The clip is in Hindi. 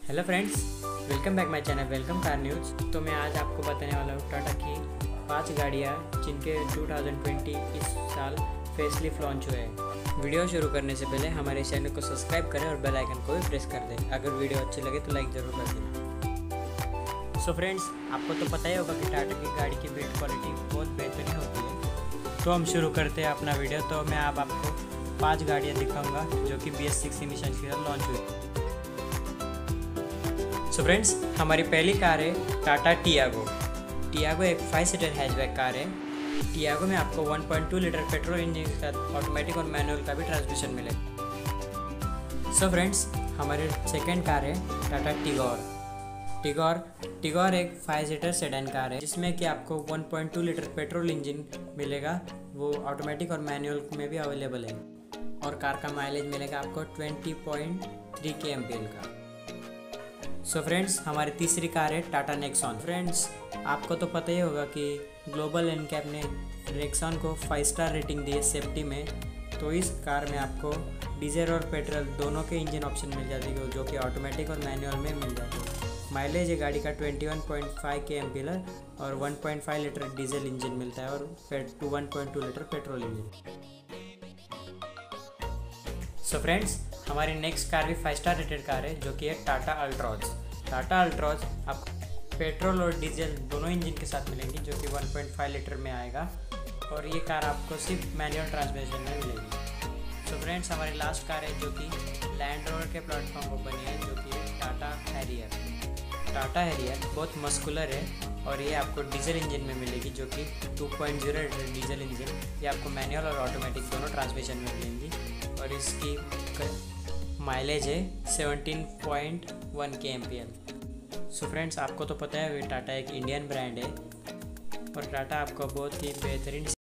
Hello friends, welcome back my channel welcome car news. तो मैं आज आपको बताने वाला हूँ टाटा की 5 गाड़ियाँ जिनके 2020 इस साल फेसलिफ्ट लॉन्च हुए हैं। वीडियो शुरू करने से पहले हमारे चैनल को सब्सक्राइब करें और बेल आइकन को भी प्रेस कर दें। अगर वीडियो अच्छी लगे तो लाइक ज़रूर कर देना। सो फ्रेंड्स, आपको तो पता ही होगा कि टाटा की गाड़ी की बिल्ड क्वालिटी बहुत बेहतरीन होती है। तो हम शुरू करते हैं अपना वीडियो। तो मैं आपको 5 गाड़ियाँ दिखाऊँगा जो कि BS6 इमिशन के साथ लॉन्च हुई। सो फ्रेंड्स, हमारी पहली कार है टाटा टियागो। टियागो एक 5 सीटर हैचबैक कार है। टियागो में आपको 1.2 लीटर पेट्रोल इंजन के साथ ऑटोमेटिक और मैनुअल का भी ट्रांसमिशन मिलेगा। सो फ्रेंड्स, हमारी सेकेंड कार है टाटा टिगोर। टिगोर एक 5 सीटर सेडान कार है जिसमें कि आपको 1.2 लीटर पेट्रोल इंजन मिलेगा। वो ऑटोमेटिक और मैनुअल में भी अवेलेबल है और कार का माइलेज मिलेगा आपको 20.3 kmpl का। सो फ्रेंड्स, हमारी तीसरी कार है टाटा नेक्सॉन। फ्रेंड्स, आपको तो पता ही होगा कि ग्लोबल एनकैप ने नेक्सॉन को 5 स्टार रेटिंग दी है सेफ्टी में। तो इस कार में आपको डीजल और पेट्रोल दोनों के इंजन ऑप्शन मिल जाती है जो कि ऑटोमेटिक और मैनुअल में मिल जाती है। माइलेज है गाड़ी का 21.5 kmpl और 1.5 लीटर डीजल इंजन मिलता है और 1.2 litre petrol engine. So friends, हमारी नेक्स्ट कार भी 5 स्टार रेटेड कार है जो कि है टाटा अल्ट्रॉज। टाटा अल्ट्रॉज आपको पेट्रोल और डीजल दोनों इंजन के साथ मिलेंगी जो कि 1.5 लीटर में आएगा और ये कार आपको सिर्फ मैनुअल ट्रांसमिशन में मिलेगी। सो फ्रेंड्स, हमारी लास्ट कार है जो कि लैंड रोवर के प्लेटफॉर्म पर बनी है जो कि टाटा हैरियर। टाटा हैरियर बहुत मस्कुलर है और ये आपको डीजल इंजन में मिलेगी जो कि 2.0 लीटर डीजल इंजन। ये आपको मैनुअल और ऑटोमेटिक दोनों ट्रांसमिशन में मिलेंगी और इसकी माइलेज है 17.1 kmpl। सो फ्रेंड्स, आपको तो पता है टाटा एक इंडियन ब्रांड है और टाटा आपको बहुत ही बेहतरीन